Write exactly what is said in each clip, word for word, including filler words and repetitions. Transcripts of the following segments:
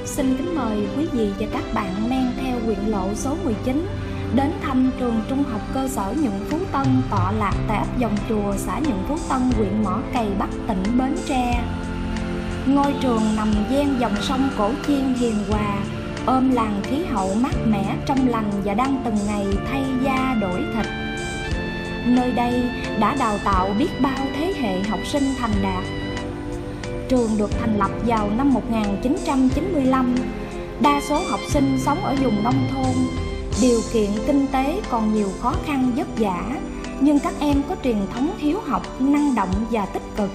xin kính mời quý vị và các bạn men theo huyện lộ số mười chín đến thăm trường trung học cơ sở Nhuận Phú Tân tọa lạc tại ấp Dòng Chùa, xã Nhuận Phú Tân, huyện Mỏ Cày Bắc, tỉnh Bến Tre. Ngôi trường nằm ven dòng sông Cổ Chiên hiền hòa, ôm làng khí hậu mát mẻ trong lành và đang từng ngày thay da đổi thịt. Nơi đây đã đào tạo biết bao thế hệ học sinh thành đạt. Trường được thành lập vào năm một nghìn chín trăm chín mươi lăm. Đa số học sinh sống ở vùng nông thôn, điều kiện kinh tế còn nhiều khó khăn vất vả, nhưng các em có truyền thống hiếu học, năng động và tích cực.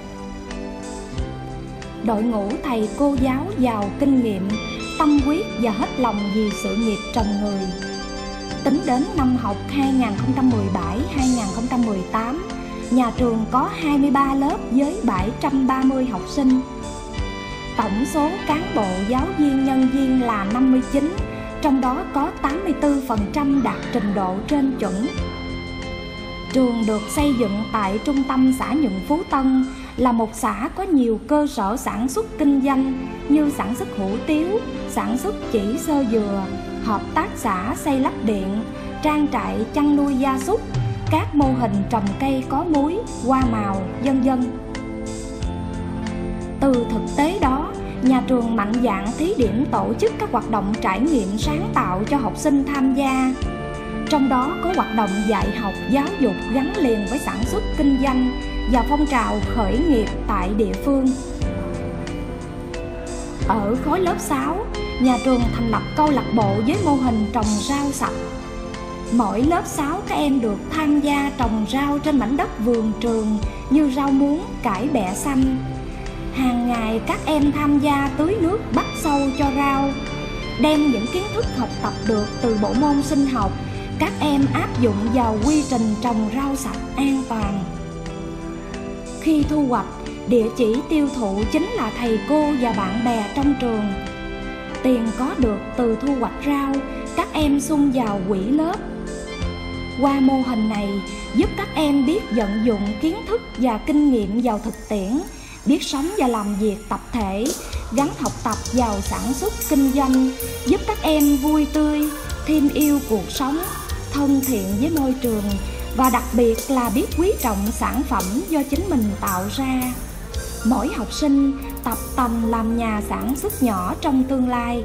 Đội ngũ thầy cô giáo giàu kinh nghiệm, tâm huyết và hết lòng vì sự nghiệp trồng người. Tính đến năm học hai nghìn không trăm mười bảy hai nghìn không trăm mười tám, nhà trường có hai mươi ba lớp với bảy trăm ba mươi học sinh. Tổng số cán bộ, giáo viên, nhân viên là năm mươi chín, trong đó có tám mươi tư phần trăm đạt trình độ trên chuẩn. Trường được xây dựng tại trung tâm xã Nhuận Phú Tân, là một xã có nhiều cơ sở sản xuất kinh doanh như sản xuất hủ tiếu, sản xuất chỉ sơ dừa, hợp tác xã xây lắp điện, trang trại chăn nuôi gia súc, các mô hình trồng cây có múi, hoa màu, vân vân. Từ thực tế đó, nhà trường mạnh dạn thí điểm tổ chức các hoạt động trải nghiệm sáng tạo cho học sinh tham gia. Trong đó có hoạt động dạy học giáo dục gắn liền với sản xuất kinh doanh và phong trào khởi nghiệp tại địa phương. Ở khối lớp sáu, nhà trường thành lập câu lạc bộ với mô hình trồng rau sạch. Mỗi lớp sáu các em được tham gia trồng rau trên mảnh đất vườn trường như rau muống, cải bẹ xanh. Hàng ngày các em tham gia tưới nước bắt sâu cho rau. Đem những kiến thức học tập được từ bộ môn sinh học, các em áp dụng vào quy trình trồng rau sạch an toàn. Khi thu hoạch, địa chỉ tiêu thụ chính là thầy cô và bạn bè trong trường. Tiền có được từ thu hoạch rau, các em sung vào quỹ lớp. Qua mô hình này, giúp các em biết vận dụng kiến thức và kinh nghiệm vào thực tiễn, biết sống và làm việc tập thể, gắn học tập vào sản xuất kinh doanh, giúp các em vui tươi, thêm yêu cuộc sống, thân thiện với môi trường và đặc biệt là biết quý trọng sản phẩm do chính mình tạo ra. Mỗi học sinh tập tành làm nhà sản xuất nhỏ trong tương lai.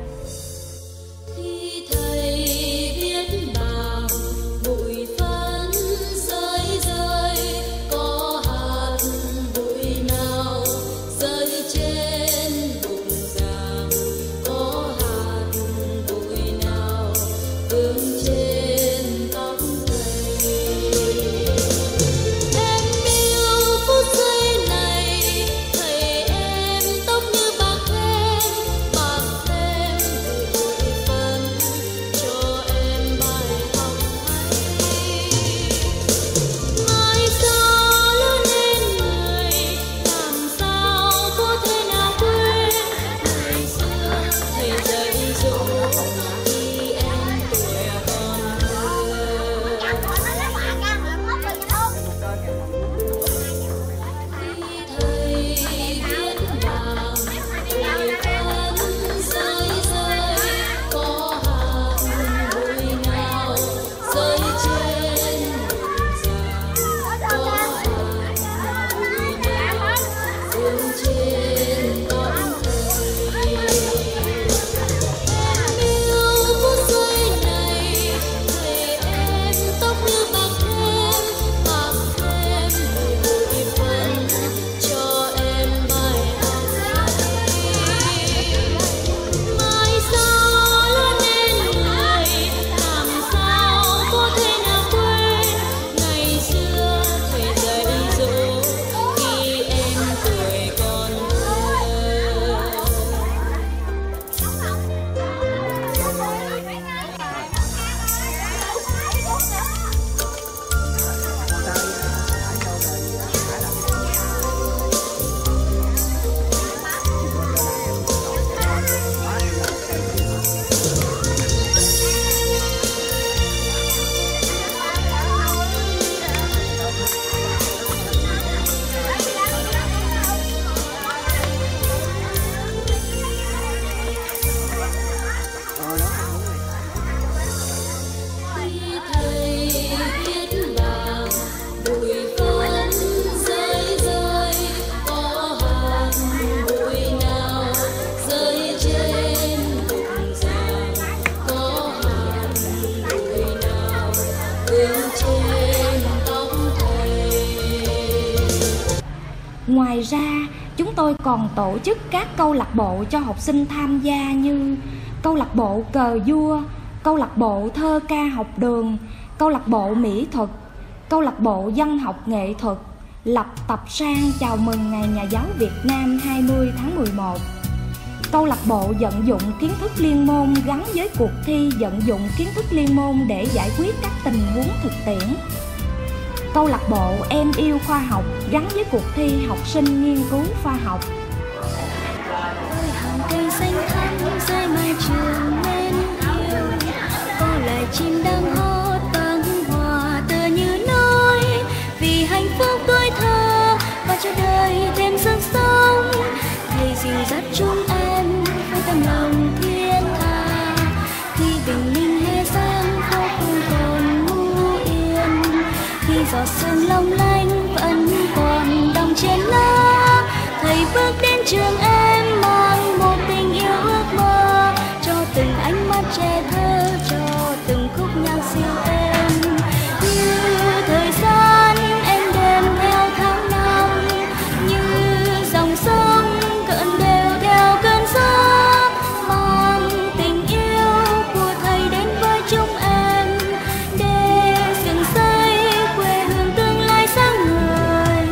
Ngoài ra, chúng tôi còn tổ chức các câu lạc bộ cho học sinh tham gia như câu lạc bộ cờ vua, câu lạc bộ thơ ca học đường, câu lạc bộ mỹ thuật, câu lạc bộ văn học nghệ thuật, lập tập san chào mừng Ngày Nhà giáo Việt Nam hai mươi tháng mười một. Câu lạc bộ vận dụng kiến thức liên môn gắn với cuộc thi vận dụng kiến thức liên môn để giải quyết các tình huống thực tiễn. Câu lạc bộ Em Yêu Khoa Học gắn với cuộc thi học sinh nghiên cứu khoa học. Ôi hàng cây xanh thắm rơi mai trường nên yêu, có loài chim đang hót vang hòa tựa như nói vì hạnh phúc tuổi thơ và cho đời thêm sức sống. Thầy dìu dắt chúng em với tấm lòng thiên tha, khi bình minh hè sáng khóc không còn ngu yên, khi giọt sương long lanh vẫn còn đọng trên lá. Thầy bước đến trường em mang một tình yêu ước mơ, cho từng ánh mắt trẻ thơ, cho từng khúc nhạc siêu êm. Như thời gian em đêm theo tháng năm, như dòng sông cận đều theo cơn gió, mang tình yêu của thầy đến với chúng em để dựng xây quê hương tương lai sáng ngời.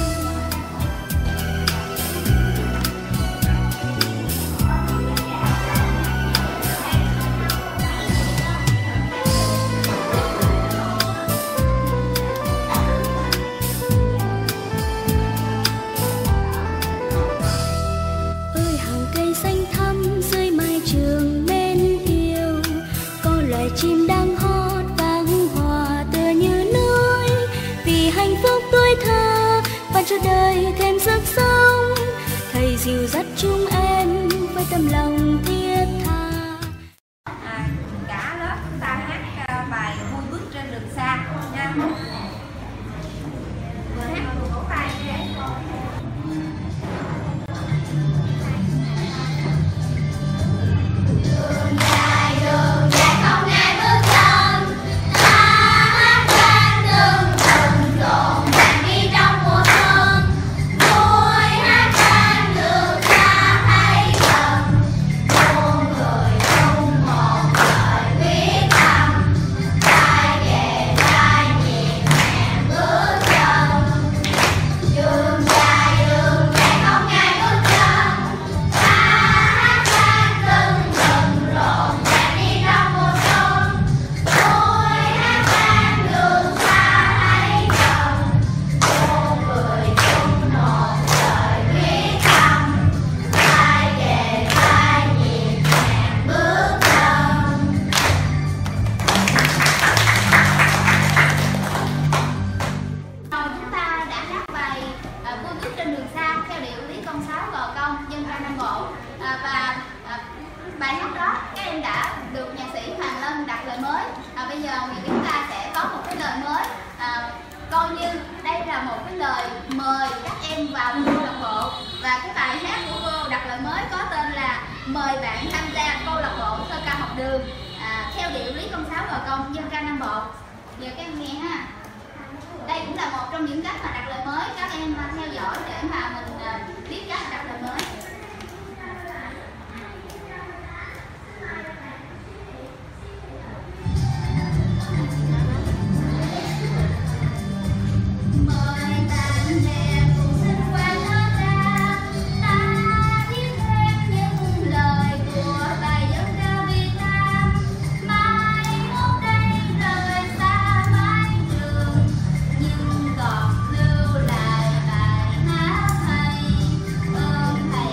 Ơi hàng cây xanh thắm dưới mái trường mến yêu, có loài chim đang hót vang hòa tựa như nói vì hạnh phúc tuổi thơ và cho đời thêm sức sống. Thầy dìu dắt chúng em với tấm lòng thiết tha. À, cả lớp chúng ta hát à, bài Vui Bước Trên Đường Xa nha. Vừa hát vừa vỗ tay nha. Đường dài, đường dài không ai bước chân, ta hát lên đường rộn rộn ràng đi trong mùa xuân. Vui hát lên đường xa hay gần, muôn người chung một lời quyết tâm, trai về trai nhịp nhàng bước chân. Đường dài, đường dài không ai bước chân, ta hát lên từng rừng rộn ràng đi trong mùa xuân. Vui hát lên đường xa hay gần, muôn người chung một lời quyết tâm, trai về trai nhịp nhàng bước chân. Rồi chúng ta đã hát bài à, Vui Bước Trên Đường Xa theo điệu Lý Công Sáo Gò Công dân ca Nam Bộ, à, và à, bài hát đó các em đã được nhạc sĩ Hoàng Lân đặt lời mới. À, bây giờ thì chúng ta sẽ có một cái lời mới, à, coi như đây là một cái lời mời các em vào câu lạc bộ, và cái bài hát của cô đặt lời mới có tên là Mời Bạn Tham Gia Câu Lạc Bộ Thơ Ca Học Đường, à, theo điệu Lý Công Sáo Gò Công dân ca Nam Bộ. Giờ các em nghe ha. Đây cũng là một trong những cách mà đặt lời mới, các em à, theo dõi để mà mình à, biết cách đặt lời mới. Mời bạn bè cùng xin qua lớp ra, ta viết thêm những lời của bài dân ca Việt Nam. Mai mốt đây rời xa mái trường, nhưng còn lưu lại bài hát hay. Ơn thầy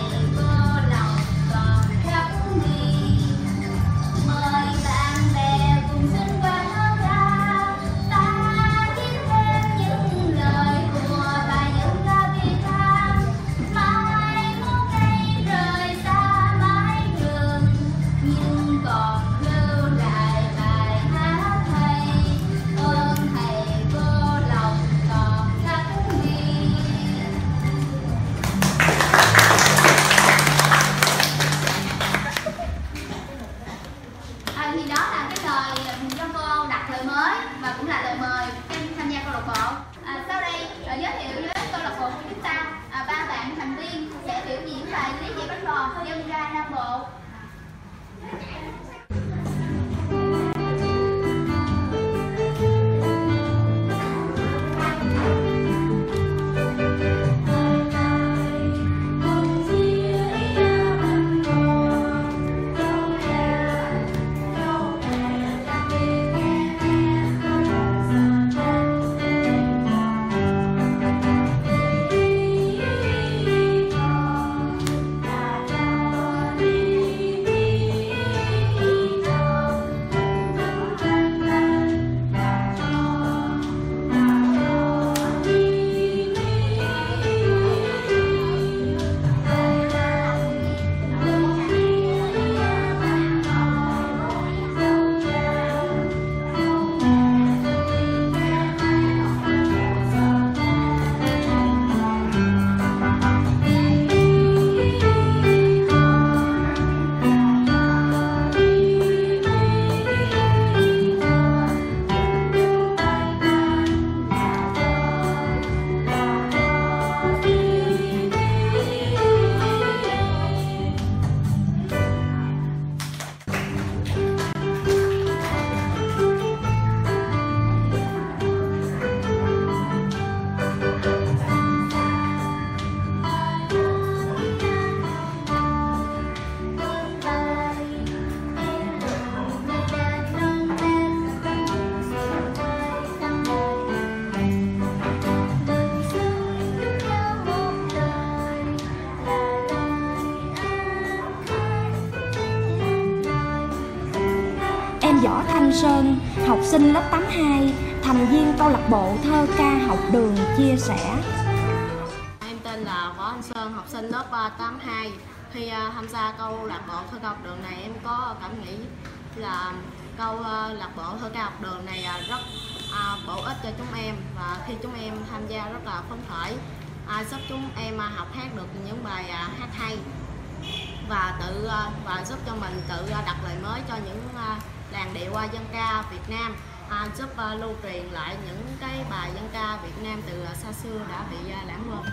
Em Võ Thanh Sơn, học sinh lớp tám hai, thành viên câu lạc bộ thơ ca học đường chia sẻ. Em tên là Võ Thanh Sơn, học sinh lớp tám hai. Khi tham gia câu lạc bộ thơ ca học đường này, em có cảm nghĩ là câu lạc bộ thơ ca học đường này rất bổ ích cho chúng em, và khi chúng em tham gia rất là phấn khởi, giúp chúng em học hát được những bài hát hay, và tự và giúp cho mình tự đặt lời mới cho những làn điệu dân ca Việt Nam, giúp lưu truyền lại những cái bài dân ca Việt Nam từ xa xưa đã bị lãng quên.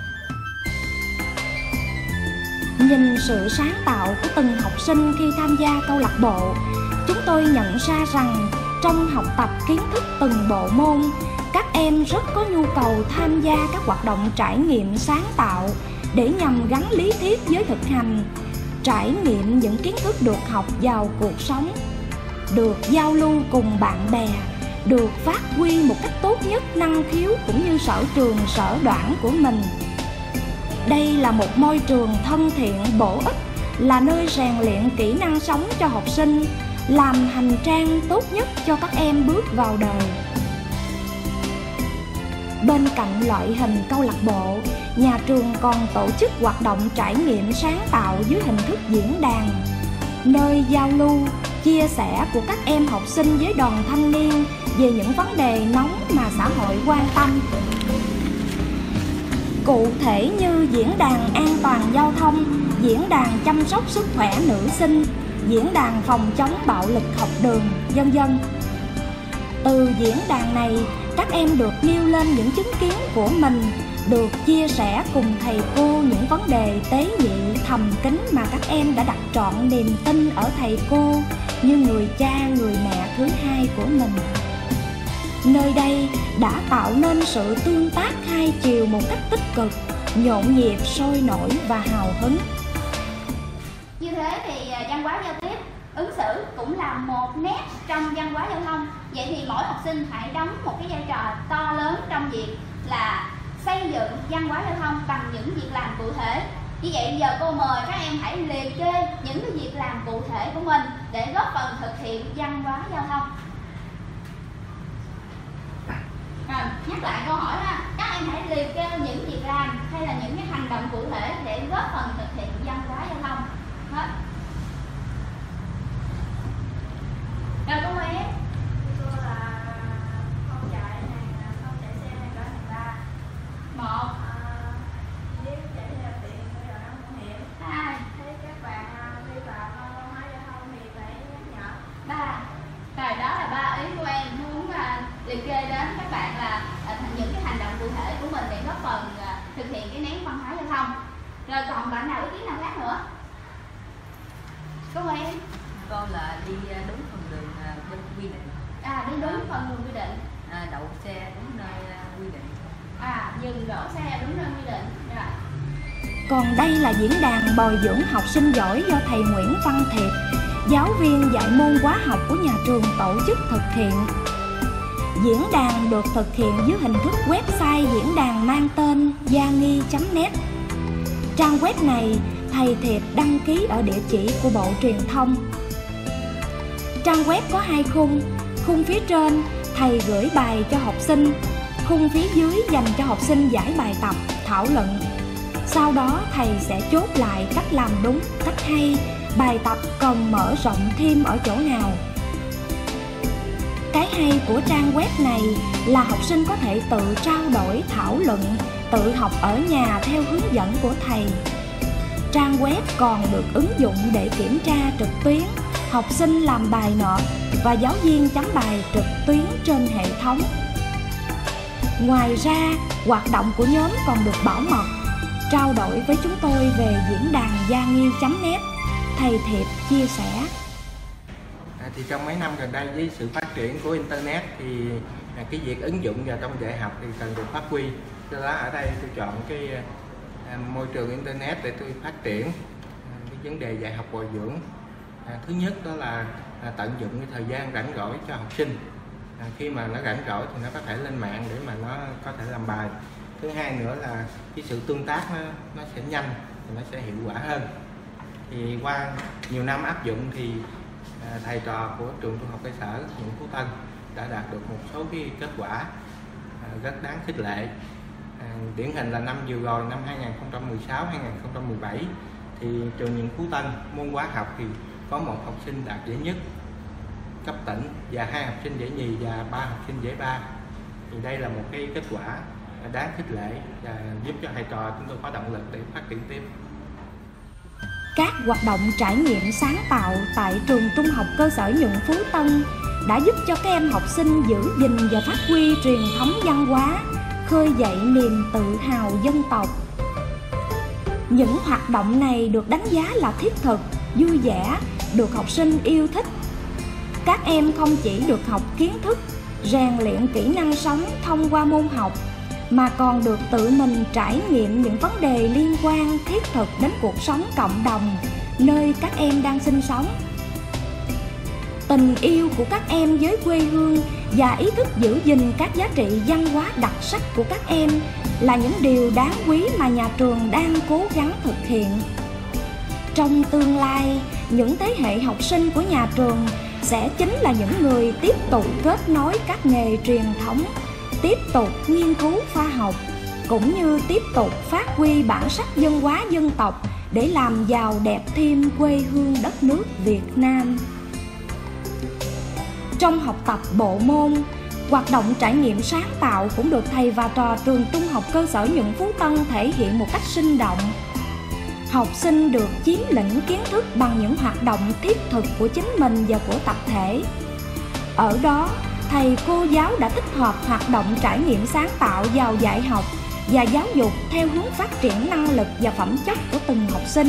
Nhìn sự sáng tạo của từng học sinh khi tham gia câu lạc bộ, chúng tôi nhận ra rằng trong học tập kiến thức từng bộ môn, các em rất có nhu cầu tham gia các hoạt động trải nghiệm sáng tạo để nhằm gắn lý thuyết với thực hành, trải nghiệm những kiến thức được học vào cuộc sống, được giao lưu cùng bạn bè, được phát huy một cách tốt nhất năng khiếu cũng như sở trường sở đoản của mình. Đây là một môi trường thân thiện bổ ích, là nơi rèn luyện kỹ năng sống cho học sinh, làm hành trang tốt nhất cho các em bước vào đời. Bên cạnh loại hình câu lạc bộ, nhà trường còn tổ chức hoạt động trải nghiệm sáng tạo dưới hình thức diễn đàn, nơi giao lưu, chia sẻ của các em học sinh với đoàn thanh niên về những vấn đề nóng mà xã hội quan tâm. Cụ thể như diễn đàn an toàn giao thông, diễn đàn chăm sóc sức khỏe nữ sinh, diễn đàn phòng chống bạo lực học đường, vân vân. Từ diễn đàn này, các em được nêu lên những chứng kiến của mình, được chia sẻ cùng thầy cô những vấn đề tế nhị thầm kín mà các em đã đặt trọn niềm tin ở thầy cô như người cha, người mẹ thứ hai của mình. Nơi đây đã tạo nên sự tương tác hai chiều một cách tích cực, nhộn nhịp, sôi nổi và hào hứng. Như thế thì văn hóa giao tiếp, ứng xử cũng là một nét trong văn hóa giao thông. Vậy thì mỗi học sinh hãy đóng một cái vai trò to lớn trong việc là xây dựng văn hóa giao thông bằng những việc làm cụ thể. Như vậy bây giờ cô mời các em hãy liệt kê những cái việc làm cụ thể của mình để góp phần thực hiện văn hóa giao thông. Rồi, nhắc lại câu hỏi ha, các em hãy liệt kê những việc làm hay là những cái hành động cụ thể để góp phần thực hiện văn hóa giao thông. Hết. Rồi cô mời em. Cô là không chạy này, không chạy xe này, cả hàng ba. Một. Nếu chạy xe tiện bây giờ nó nguy hiểm. Hai. Thấy các bạn vi phạm văn hóa giao thông thì phải nhắc nhở. Ba. Rồi đó là ba ý của em muốn uh, liệt kê đến các bạn là uh, những cái hành động cụ thể của mình để góp phần uh, thực hiện cái nén văn hóa giao thông. Rồi còn bạn nào ý kiến nào khác nữa? Cô mời em. Con là đi đúng phần đường bên quy định. À, đi đúng phần đường quy định. À, đậu xe đúng nơi quy định. À, dừng đổ xe đúng nơi quy định. Rồi. Còn đây là diễn đàn bồi dưỡng học sinh giỏi do thầy Nguyễn Văn Thiệp, giáo viên dạy môn hóa học của nhà trường tổ chức thực hiện. Diễn đàn được thực hiện dưới hình thức website diễn đàn mang tên gianghi chấm net. Trang web này thầy Thiệp đăng ký ở địa chỉ của Bộ Truyền thông. Trang web có hai khung, khung phía trên thầy gửi bài cho học sinh, khung phía dưới dành cho học sinh giải bài tập, thảo luận. Sau đó thầy sẽ chốt lại cách làm đúng, cách hay, bài tập cần mở rộng thêm ở chỗ nào. Cái hay của trang web này là học sinh có thể tự trao đổi, thảo luận, tự học ở nhà theo hướng dẫn của thầy. Trang web còn được ứng dụng để kiểm tra trực tuyến, học sinh làm bài nộp và giáo viên chấm bài trực tuyến trên hệ thống. Ngoài ra, hoạt động của nhóm còn được bảo mật. Trao đổi với chúng tôi về diễn đàn gianghi chấm net, thầy Thiệp chia sẻ. À, thì trong mấy năm gần đây với sự phát triển của Internet thì à, cái việc ứng dụng vào trong dạy học thì cần được phát huy. Do đó ở đây tôi chọn cái à, môi trường Internet để tôi phát triển à, cái vấn đề dạy học bồi dưỡng. À, thứ nhất đó là à, tận dụng cái thời gian rảnh rỗi cho học sinh. À, khi mà nó rảnh rỗi thì nó có thể lên mạng để mà nó có thể làm bài. Thứ hai nữa là cái sự tương tác nó, nó sẽ nhanh và nó sẽ hiệu quả hơn. Thì qua nhiều năm áp dụng thì thầy trò của trường Trung học cơ sở huyện Phú Tân đã đạt được một số cái kết quả rất đáng khích lệ. Điển hình là năm vừa rồi, năm hai nghìn không trăm mười sáu hai nghìn không trăm mười bảy, thì trường huyện Phú Tân môn hóa học thì có một học sinh đạt giải nhất cấp tỉnh và hai học sinh giải nhì và ba học sinh giải ba. Thì đây là một cái kết quả đáng khích lệ và giúp cho thầy trò chúng tôi có động lực để phát triển tiếp. Các hoạt động trải nghiệm sáng tạo tại trường Trung học cơ sở Nhuận Phú Tân đã giúp cho các em học sinh giữ gìn và phát huy truyền thống văn hóa, khơi dậy niềm tự hào dân tộc. Những hoạt động này được đánh giá là thiết thực, vui vẻ, được học sinh yêu thích. Các em không chỉ được học kiến thức, rèn luyện kỹ năng sống thông qua môn học, mà còn được tự mình trải nghiệm những vấn đề liên quan thiết thực đến cuộc sống cộng đồng nơi các em đang sinh sống. Tình yêu của các em với quê hương và ý thức giữ gìn các giá trị văn hóa đặc sắc của các em là những điều đáng quý mà nhà trường đang cố gắng thực hiện. Trong tương lai, những thế hệ học sinh của nhà trường sẽ chính là những người tiếp tục kết nối các nghề truyền thống, tiếp tục nghiên cứu khoa học, cũng như tiếp tục phát huy bản sắc văn hóa dân tộc để làm giàu đẹp thêm quê hương đất nước Việt Nam. Trong học tập bộ môn, hoạt động trải nghiệm sáng tạo cũng được thầy và trò trường Trung học cơ sở Nhuận Phú Tân thể hiện một cách sinh động. Học sinh được chiếm lĩnh kiến thức bằng những hoạt động thiết thực của chính mình và của tập thể. Ở đó, thầy cô giáo đã tích hợp hoạt động trải nghiệm sáng tạo vào dạy học và giáo dục theo hướng phát triển năng lực và phẩm chất của từng học sinh.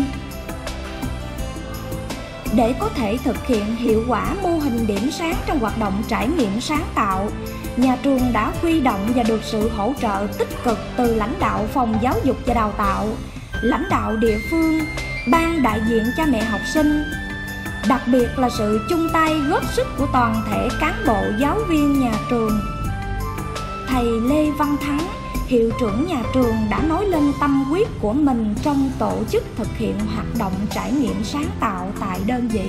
Để có thể thực hiện hiệu quả mô hình điểm sáng trong hoạt động trải nghiệm sáng tạo, nhà trường đã huy động và được sự hỗ trợ tích cực từ lãnh đạo phòng giáo dục và đào tạo, lãnh đạo địa phương, ban đại diện cha mẹ học sinh. Đặc biệt là sự chung tay góp sức của toàn thể cán bộ giáo viên nhà trường. Thầy Lê Văn Thắng, hiệu trưởng nhà trường đã nói lên tâm huyết của mình trong tổ chức thực hiện hoạt động trải nghiệm sáng tạo tại đơn vị.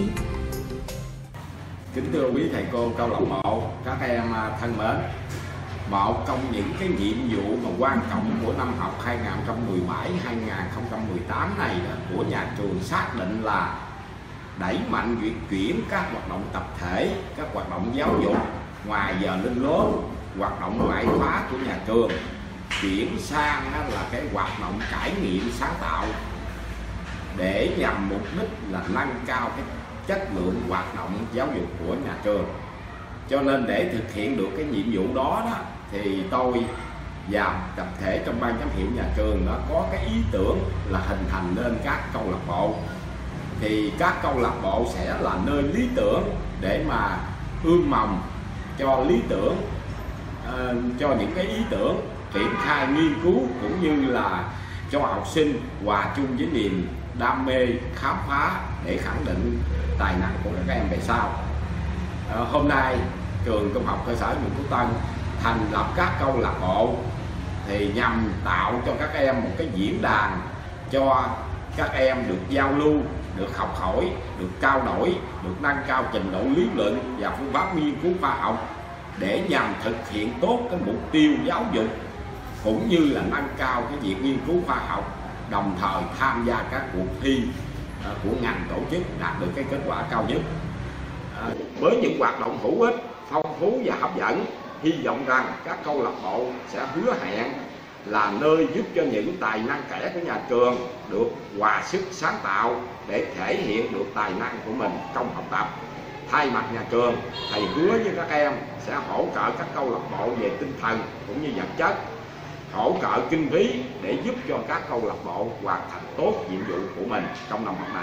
Kính thưa quý thầy cô câu lạc bộ, các em thân mến, một trong những cái nhiệm vụ mà quan trọng của năm học hai nghìn không trăm mười bảy hai nghìn không trăm mười tám này là của nhà trường xác định là đẩy mạnh việc chuyển các hoạt động tập thể, các hoạt động giáo dục ngoài giờ lên lớp, hoạt động ngoại khóa của nhà trường chuyển sang là cái hoạt động trải nghiệm sáng tạo để nhằm mục đích là nâng cao cái chất lượng hoạt động giáo dục của nhà trường. Cho nên để thực hiện được cái nhiệm vụ đó, đó thì tôi và tập thể trong ban giám hiệu nhà trường đã có cái ý tưởng là hình thành nên các câu lạc bộ. Thì các câu lạc bộ sẽ là nơi lý tưởng để mà ươm mầm cho lý tưởng, uh, cho những cái ý tưởng triển khai nghiên cứu, cũng như là cho học sinh hòa chung với niềm đam mê khám phá để khẳng định tài năng của các em về sau. Uh, hôm nay trường Trung học cơ sở Nhuận Phú Tân thành lập các câu lạc bộ thì nhằm tạo cho các em một cái diễn đàn cho các em được giao lưu, được học hỏi, được trao đổi, được nâng cao trình độ lý luận và phương pháp nghiên cứu khoa học để nhằm thực hiện tốt cái mục tiêu giáo dục, cũng như là nâng cao cái việc nghiên cứu khoa học, đồng thời tham gia các cuộc thi của ngành tổ chức đạt được cái kết quả cao nhất. À, với những hoạt động hữu ích, phong phú và hấp dẫn, hy vọng rằng các câu lạc bộ sẽ hứa hẹn là nơi giúp cho những tài năng trẻ của nhà trường được hòa sức sáng tạo để thể hiện được tài năng của mình trong học tập. Thay mặt nhà trường, thầy hứa với các em sẽ hỗ trợ các câu lạc bộ về tinh thần cũng như vật chất, hỗ trợ kinh phí để giúp cho các câu lạc bộ hoàn thành tốt nhiệm vụ của mình trong năm học này.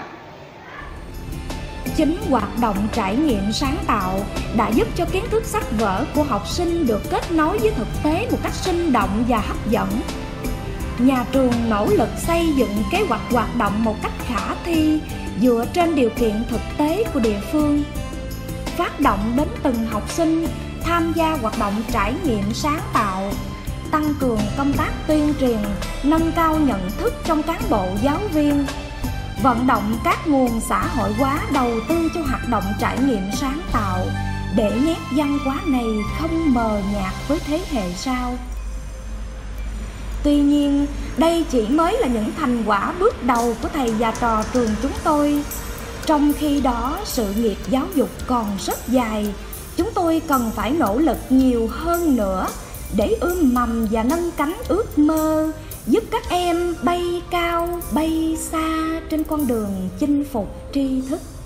Chính hoạt động trải nghiệm sáng tạo đã giúp cho kiến thức sách vở của học sinh được kết nối với thực tế một cách sinh động và hấp dẫn. Nhà trường nỗ lực xây dựng kế hoạch hoạt động một cách khả thi dựa trên điều kiện thực tế của địa phương, phát động đến từng học sinh tham gia hoạt động trải nghiệm sáng tạo, tăng cường công tác tuyên truyền, nâng cao nhận thức trong cán bộ giáo viên, vận động các nguồn xã hội hóa đầu tư cho hoạt động trải nghiệm sáng tạo, để nét văn hóa này không mờ nhạt với thế hệ sau. Tuy nhiên, đây chỉ mới là những thành quả bước đầu của thầy và trò trường chúng tôi. Trong khi đó, sự nghiệp giáo dục còn rất dài. Chúng tôi cần phải nỗ lực nhiều hơn nữa để ươm mầm và nâng cánh ước mơ, giúp các em bay cao, bay xa trên con đường chinh phục tri thức.